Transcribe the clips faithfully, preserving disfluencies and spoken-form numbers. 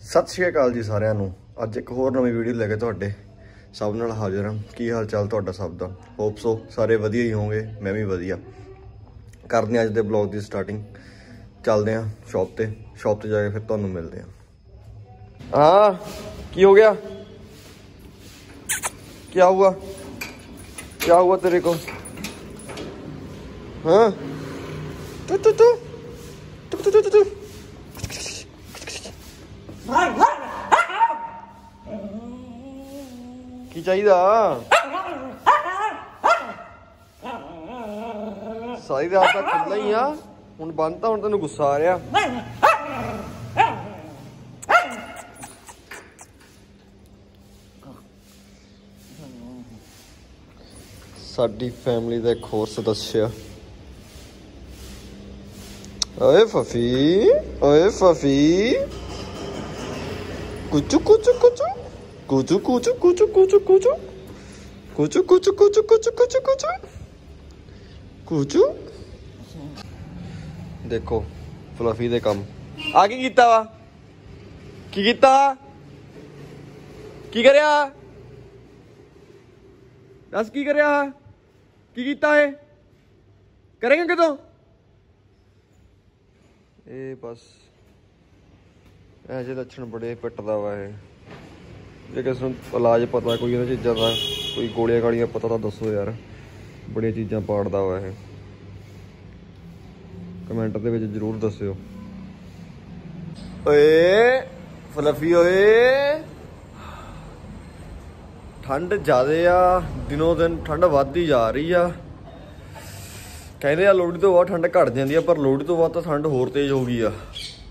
सत श्री अकाल जी सारिਆਂ ਨੂੰ। ਅੱਜ ਇੱਕ ਹੋਰ ਨਵੀਂ ਵੀਡੀਓ ਲੈ ਕੇ ਤੁਹਾਡੇ ਸਭ ਨਾਲ ਹਾਜ਼ਰ ਹਾਂ। ਕੀ ਹਾਲ ਚਾਲ ਤੁਹਾਡਾ ਸਭ ਦਾ? ਹੋਪ ਸੋ ਸਾਰੇ ਵਧੀਆ ਹੀ ਹੋਵੋਗੇ, ਮੈਂ ਵੀ ਵਧੀਆ। ਕਰਦੇ ਹਾਂ ਅੱਜ ਦੇ ਬਲੌਗ ਦੀ ਸਟਾਰਟਿੰਗ। ਚੱਲਦੇ ਹਾਂ ਸ਼ੌਪ ਤੇ, ਸ਼ੌਪ ਤੇ ਜਾ ਕੇ ਫਿਰ ਤੁਹਾਨੂੰ ਮਿਲਦੇ ਹਾਂ। हाँ की हो गया? क्या हुआ? क्या हुआ तेरे को? हाँ तू तू तू तू तू तू तू की चाहिए? सारी रात तक खुला ही आ, हुण बंद हुण तेनू गुस्सा आ रहा। साडी फैमिली का एक होर सदस्य। ओए फफी, ओए फफी, कुचू कुचू कुचू कुचू कुचू कुचू कुचू कुचू कुचू कुचू कुचू कुचू कुचू कुचू कुचू। देखो फ्लफी दे काम आ की कीता वा, की कीता, की करया, दस की करया, की कीता है, करेंगे कितों? ये बस ऐसे लक्षण बड़े पिटदा वा है। जे किसी नूं इलाज पता कोई इन्हां चीज़ां दा, कोई गोलियां गालियां पता तो दसो यार। बड़ियां चीज़ां पाड़दा वा है, कमेंट दे विच जरूर दस्सिओ। ओए फ्लफी ओए, ठंड ज़्यादा आ, दिनों दिन ठंड वधदी जा रही आ। कहते आ लोहड़ी तो बाद ठंड घट जाती है, पर लोहड़ी तो बाद तो ठंड होर तेज हो गई आ।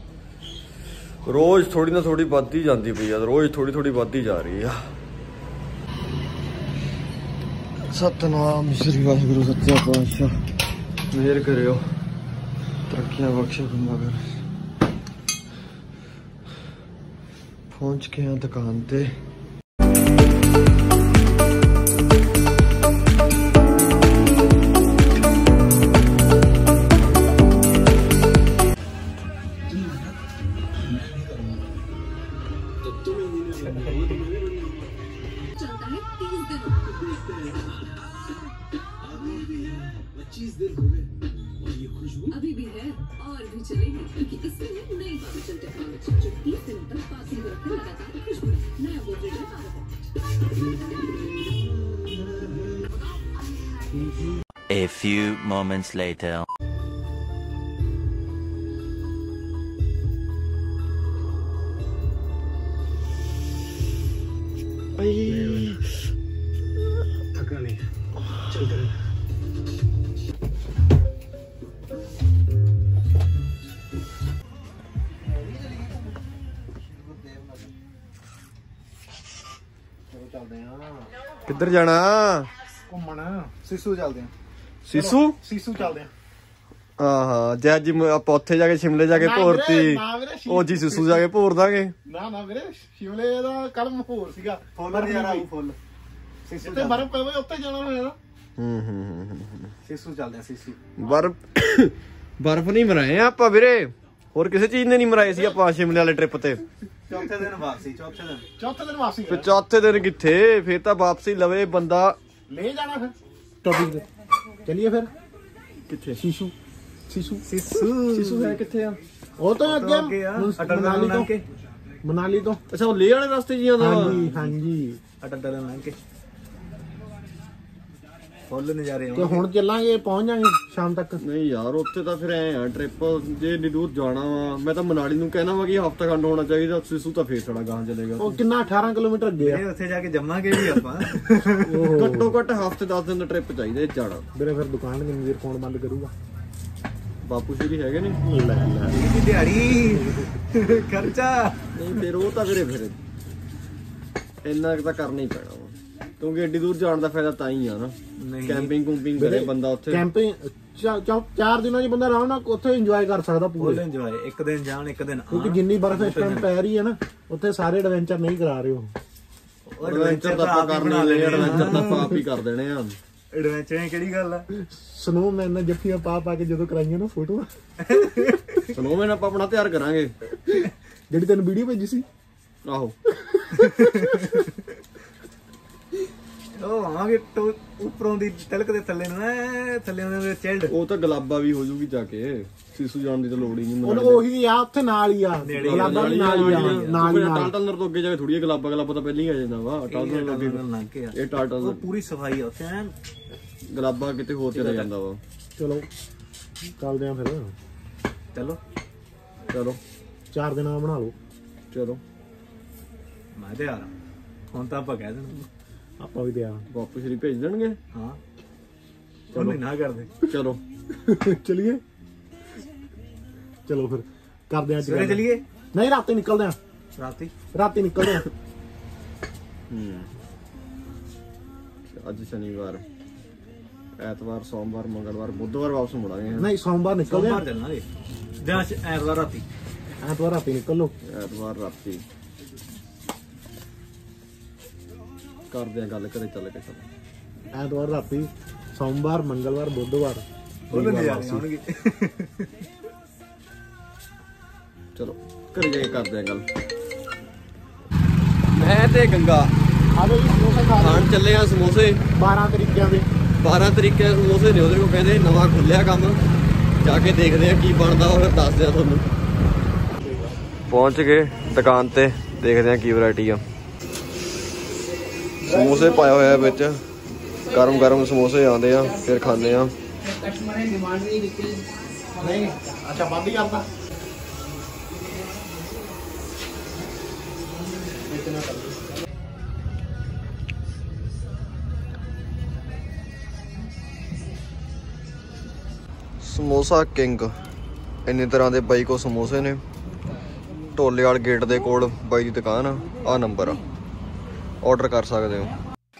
रोज़ थोड़ी ना थोड़ी वधदी जाती पई आ, रोज़ थोड़ी थोड़ी वधदी जा रही आ। सतनाम श्री वाहिगुरू सच्चा पातशाह मेहर करियो, तरक्कियां बख्शे बंदा कर। पहुंच के हैं दुकान ते। पच्चीस दिन हो गए और ये खुशबू अभी भी है और भी चलेगी, क्योंकि इसमें है नई पावरचल टेक्नोलॉजी जो तीस दिन तक पासिंग रखकर लगातार खुशबू। नया बोतल power. A few moments later. थका नहीं, चल कर। किधर जाना? घूमन सीसू चलते हैं। सीसू सीसू चलते हैं। हाँ हाँ, जे अज आपां उत्थे जाके शिमले जाके भोरती, ओ जी सीसू जाके भोर दांगे। ना ना वीरे, शिमले दा कल होर सीगा, फुੱਲ नज़ारा आऊ फुੱਲ। सीसू ते बर्फ पवे उत्ते जाना होया ना। हम्म हम्म सीसू चलते हैं। सीसू बर्फ बर्फ नहीं मराए आपां वीरे, होर किसी चीज ने नहीं मराए सी आपां शिमले वाले ट्रिप ते। चौथे दिन वापसी, चौथे दिन चौथे दिन वापसी। फिर चौथे दिन किथे, फिर तो वापसी लवे बंदा ले जाना। फिर टॉपिक पे चलिए। फिर किथे? सीसू सीसू सीसू सीसू है किथे आ? वो तो अगे मनाली तो, मनाली तो अच्छा वो ले वाले रास्ते जी आंदा। हां जी हां जी, अटल टनल लंघ के फुੱਲ नज़ारे। ਤੇ ਹੁਣ ਚੱਲਾਂਗੇ, ਪਹੁੰਚ ਜਾਾਂਗੇ ਸ਼ਾਮ ਤੱਕ। ਨਹੀਂ ਯਾਰ ਉੱਥੇ ਤਾਂ ਫਿਰ ਐ ਆ ਟ੍ਰਿਪ, ਜੇ ਇੰਨੀ ਦੂਰ ਜਾਣਾ ਵਾ, ਮੈਂ ਤਾਂ ਮਨਾਲੀ ਨੂੰ ਕਹਿਣਾ ਵਾ ਕਿ ਹਫ਼ਤਾ ਖੰਡ ਹੋਣਾ ਚਾਹੀਦਾ। ਸਿਸੂ ਤਾਂ ਫੇਰ ਥੋੜਾ ਗਾਂ ਚਲੇਗਾ। ਉਹ ਕਿੰਨਾ ਅਠਾਰਾਂ ਕਿਲੋਮੀਟਰ ਅੱਗੇ ਆ, ਉੱਥੇ ਜਾ ਕੇ ਜੰਮਾਂਗੇ ਵੀ ਆਪਾਂ। ਘੱਟੋ ਘੱਟ ਹਫ਼ਤੇ ਦਸ ਦਿਨ ਦਾ ਟ੍ਰਿਪ ਚਾਹੀਦਾ ਜਾਣਾ। ਵੀਰੇ ਫਿਰ ਦੁਕਾਨ ਕਿੰਨੀ ਦੇਰ ਕੌਣ ਬੰਦ ਕਰੂਗਾ? ਬਾਪੂ ਸ਼੍ਰੀ ਹੈਗੇ ਨੇ ਲੈ ਲੈ ਦਿਹਾੜੀ ਖਰਚਾ ਨਹੀਂ, ਫਿਰ ਉਹ ਤਾਂ ਵੀਰੇ ਫਿਰ ਇੰਨਾ ਤਾਂ ਕਰਨਾ ਹੀ ਪੈਣਾ ਵਾ, ਕਿਉਂਕਿ ਐਡੀ ਦੂਰ ਜਾਣ ਦਾ ਫਾਇਦਾ ਤਾਂ ਹੀ ਆ ਨਾ। ਕੈਂਪਿੰਗ ਕੁੰਪਿੰਗ ਕਰੇ ਬੰਦਾ ਉੱਥੇ। ਕੈਂਪਿੰਗ ਚਾਰ ਦਿਨਾਂ ਚ ਬੰਦਾ ਆਰਾਮ ਨਾਲ ਉੱਥੇ ਇੰਜੋਏ ਕਰ ਸਕਦਾ ਪੂਰੇ। ਫੁੱਲ ਇੰਜੋਏ, ਇੱਕ ਦਿਨ ਜਾਣ ਇੱਕ ਦਿਨ ਆਉਣ। ਕਿਉਂਕਿ ਜਿੰਨੀ ਬਰਫ਼ ਇਸ ਟਾਈਮ ਪੈ ਰਹੀ ਹੈ ਨਾ, ਉੱਥੇ ਸਾਰੇ ਐਡਵੈਂਚਰ ਨਹੀਂ ਕਰਾ ਰਹੇ ਉਹ। ਐਡਵੈਂਚਰ ਤਾਂ ਆਪਾਂ ਕਰਨਾ ਲੈਣੇ, ਐਡਵੈਂਚਰ ਤਾਂ ਆਪ ਹੀ ਕਰ ਦੇਣੇ ਆ। ਐਡਵੈਂਚਰ ਕਿਹੜੀ ਗੱਲ ਆ? ਸਨੋਮੈਨ ਨਾਲ ਜੱਫੀਆਂ ਪਾ ਪਾ ਕੇ ਜਦੋਂ ਕਰਾਈਆਂ ਨਾ ਫੋਟੋਆਂ, ਸਨੋਮੈਨ ਆਪਾਂ ਆਪਣਾ ਤਿਆਰ ਕਰਾਂਗੇ। ਜਿਹੜੀ ਤੈਨੂੰ ਵੀਡੀਓ ਭੇਜੀ ਸੀ ਆਹੋ ਉਹ ਆਵਾਂਗੇ ਟੋ ਉੱਪਰੋਂ ਦੀ ਤਿਲਕ ਦੇ ਥੱਲੇ ਨੂੰ ਐ ਥੱਲੇ ਉਹਦੇ ਚਿਲਡ। ਉਹ ਤਾਂ ਗਲਾਬਾ ਵੀ ਹੋ ਜੂਗੀ ਜਾ ਕੇ, ਸੀਸੂ ਜਾਣ ਦੀ ਤਾਂ ਲੋੜ ਹੀ ਨਹੀਂ। ਉਹਨੂੰ ਉਹੀ ਆ ਉੱਥੇ ਨਾਲ ਹੀ ਆ, ਗਲਾਬਾ ਵੀ ਨਾਲ ਹੀ ਆ, ਨਾਲ ਹੀ ਟਾਲ ਟਲਨਰ ਤੋਂ ਅੱਗੇ ਜਾ ਕੇ ਥੋੜੀ ਗਲਾਬਾ ਗਲਾਬਾ ਤਾਂ ਪਹਿਲਾਂ ਹੀ ਆ ਜਾਂਦਾ ਵਾ। ਟਾਲ ਲੱਗੇ ਲੰਘ ਕੇ ਇਹ ਟਾਲ ਟਲਨਰ ਪੂਰੀ ਸਫਾਈ ਆ ਉੱਥੇ ਐ, ਗਲਾਬਾ ਕਿਤੇ ਹੋਰ ਚਲਾ ਜਾਂਦਾ ਵਾ। ਚਲੋ ਚੱਲਦੇ ਆ ਫਿਰ। ਚਲੋ ਚਲੋ ਚਾਰ ਦਿਨਾਂ ਬਣਾ ਲਓ। ਚਲੋ ਮੈਂ ਤੇ ਆ ਰਹਾ ਹੁਣ ਤਾਂ ਆਪਾਂ ਕਹਿ ਦੇਣਾ ਆਪਾਂ ਵੀ ਤੇ ਆ ਵਾਪਸ ਹੀ ਭੇਜ ਦੇਣਗੇ। ਹਾਂ ਚਲੋ ਨਾ ਕਰਦੇ। ਚਲੋ ਚਲਿਏ ਚਲੋ ਫਿਰ ਕਰਦੇ ਆ ਅੱਜ। ਸਵੇਰੇ ਚਲੀਏ? ਨਹੀਂ ਰਾਤੀ ਨਿਕਲਦੇ ਆ। ਰਾਤੀ ਰਾਤੀ ਨਿਕਲਦੇ ਆ। ਹੂੰ ਅੱਜ ਸ਼ਨੀਵਾਰ, ਐਤਵਾਰ, ਸੋਮਵਾਰ, ਮੰਗਲਵਾਰ, ਬੁੱਧਵਾਰ ਵਾਪਸ ਮੁੜਾਂਗੇ। ਨਹੀਂ ਸੋਮਵਾਰ ਨਿਕਲਦੇ ਆ। ਸੋਮਵਾਰ ਚੱਲਾਂਗੇ ਜਾਂ ਐਤਵਾਰ ਰਾਤੀ। ਐਤਵਾਰ ਰਾਤੀ ਨਿਕਲ ਲਓ। ਐਤਵਾਰ ਰਾਤੀ ਕਰਦੇ ਆ ਗੱਲ, ਘਰੇ ਚੱਲ ਕੇ। ਚਲੋ ਐਤਵਾਰ ਰਾਤੀ, ਸੋਮਵਾਰ, ਮੰਗਲਵਾਰ, ਬੁੱਧਵਾਰ ਉਹਦੇ ਨਜ਼ਾਰੇ ਆਉਣਗੇ। ਚਲੋ ਘਰੇ ਜਾ ਕੇ ਕਰਦੇ ਆ ਗੱਲ। ਮੈਂ ਤੇ ਗੰਗਾ ਆ ਬਈ ਸਮੋਸੇ ਖਾ ਖਾਣ ਚੱਲੇ ਆ ਸਮੋਸੇ। ਬਾਰਾਂ ਤਰੀਕਿਆਂ ਦੇ ਬਾਰਾਂ ਤਰੀਕੇ ਦੇ ਸਮੋਸੇ ਨੇ ਉਹਦੇ ਕੋਲ, ਕਹਿੰਦੇ ਨਵਾਂ ਖੁੱਲਿਆ ਕੰਮ, ਜਾ ਕੇ ਦੇਖਦੇ ਆ ਕੀ ਬਣਦਾ ਉਹ ਦੱਸਦੇ ਆ ਤੁਹਾਨੂੰ। ਪਹੁੰਚ ਗਏ ਦੁਕਾਨ ਤੇ, ਦੇਖਦੇ ਆ ਕੀ ਵੈਰਾਈਟੀ ਆ। ਸਮੋਸੇ ਪਾਇਆ ਹੋਇਆ ਵਿੱਚ, ਗਰਮ ਗਰਮ ਸਮੋਸੇ ਆਉਂਦੇ ਆ, ਫਿਰ ਖਾਂਦੇ ਆ। ਨਹੀਂ ਅੱਛਾ ਬੰਦ ਹੀ ਕਰਤਾ। ਸਮੋਸਾ ਕਿੰਗ, ਇੰਨੇ ਤਰ੍ਹਾਂ ਦੇ ਬਾਈ ਕੋ ਸਮੋਸੇ ਨੇ। ਢੋਲੇ ਵਾਲ ਗੇਟ ਦੇ ਕੋਲ ਬਾਈ ਦੀ ਦੁਕਾਨ ਆ, ਆਹ ਨੰਬਰ ਆ, ਆਰਡਰ ਕਰ ਸਕਦੇ ਹੋ।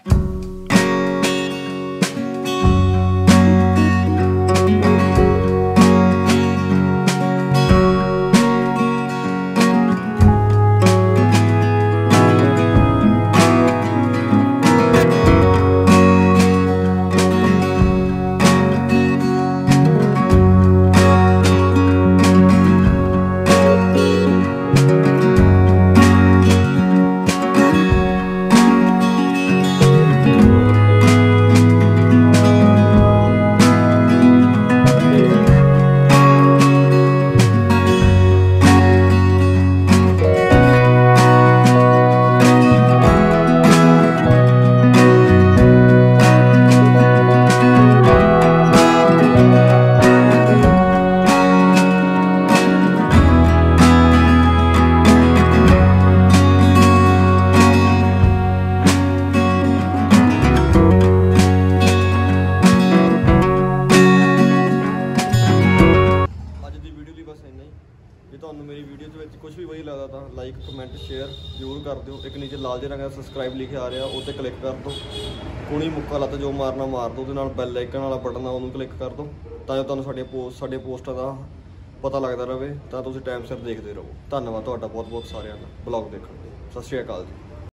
ਤੁਹਾਨੂੰ ਮੇਰੀ ਵੀਡੀਓ ਦੇ ਵਿੱਚ ਕੁਝ ਵੀ ਵਧੀਆ ਲੱਗਦਾ ਤਾਂ ਲਾਈਕ ਕਮੈਂਟ ਸ਼ੇਅਰ ਜ਼ਰੂਰ ਕਰ ਦਿਓ। ਇੱਕ ਨੀਚੇ ਲਾਲ ਜਿਹਾ ਰੰਗ ਦਾ ਸਬਸਕ੍ਰਾਈਬ ਲਿਖਿਆ ਆ ਰਿਹਾ, ਉਹ 'ਤੇ ਕਲਿੱਕ ਕਰ ਦਿਓ। ਕੋਣੀ ਮੁੱਕਾ ਲੱਤ ਜੋ ਮਾਰਨਾ ਮਾਰ ਦਿਓ। ਉਹਦੇ ਨਾਲ ਬੈਲ ਆਈਕਨ ਵਾਲਾ ਬਟਨ ਆ ਉਹਨੂੰ ਕਲਿੱਕ ਕਰ ਦਿਓ, ਤਾਂ ਜੋ ਤੁਹਾਨੂੰ ਸਾਡੇ ਪੋਸਟ ਸਾਡੇ ਪੋਸਟਾਂ ਦਾ ਪਤਾ ਲੱਗਦਾ ਰਹੇ, ਤਾਂ ਤੁਸੀਂ ਟਾਈਮ ਸਿਰ ਦੇਖਦੇ ਰਹੋ। ਧੰਨਵਾਦ ਤੁਹਾਡਾ ਬਹੁਤ ਬਹੁਤ ਸਾਰਿਆਂ ਦਾ ਬਲੌਗ ਦੇਖਣ ਲਈ। ਸਤਿ ਸ਼੍ਰੀ ਅਕਾਲ ਜੀ।